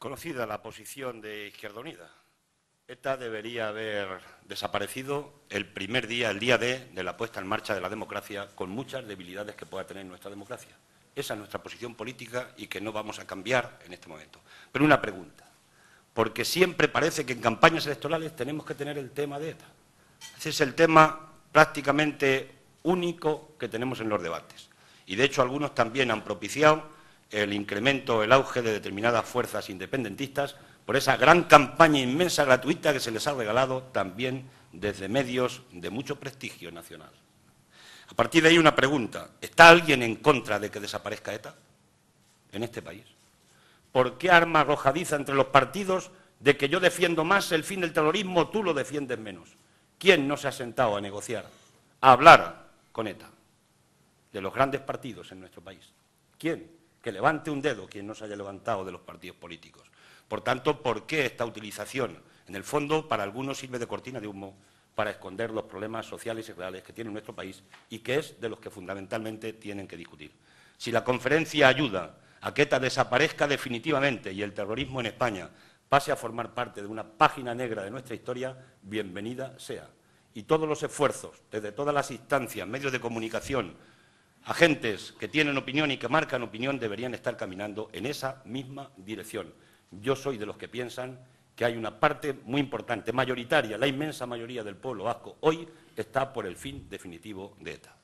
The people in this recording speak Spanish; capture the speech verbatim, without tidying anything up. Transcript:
Conocida la posición de Izquierda Unida. ETA debería haber desaparecido el primer día, el día D, de la puesta en marcha de la democracia, con muchas debilidades que pueda tener nuestra democracia. Esa es nuestra posición política y que no vamos a cambiar en este momento. Pero una pregunta, porque siempre parece que en campañas electorales tenemos que tener el tema de ETA. Ese es el tema prácticamente único que tenemos en los debates. Y, de hecho, algunos también han propiciado el incremento, el auge de determinadas fuerzas independentistas por esa gran campaña inmensa, gratuita, que se les ha regalado también desde medios de mucho prestigio nacional. A partir de ahí, una pregunta. ¿Está alguien en contra de que desaparezca ETA en este país? ¿Por qué arma arrojadiza entre los partidos de que yo defiendo más el fin del terrorismo, tú lo defiendes menos? ¿Quién no se ha sentado a negociar, a hablar con ETA? De los grandes partidos en nuestro país. ¿Quién? Que levante un dedo quien no se haya levantado de los partidos políticos. Por tanto, ¿por qué esta utilización? En el fondo, para algunos sirve de cortina de humo para esconder los problemas sociales y reales que tiene nuestro país y que es de los que fundamentalmente tienen que discutir. Si la conferencia ayuda a que ETA desaparezca definitivamente y el terrorismo en España pase a formar parte de una página negra de nuestra historia, bienvenida sea. Y todos los esfuerzos, desde todas las instancias, medios de comunicación, agentes que tienen opinión y que marcan opinión, deberían estar caminando en esa misma dirección. Yo soy de los que piensan que hay una parte muy importante, mayoritaria, la inmensa mayoría del pueblo vasco hoy está por el fin definitivo de ETA.